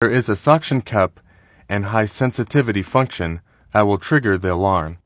There is a suction cup and high sensitivity function that will trigger the alarm.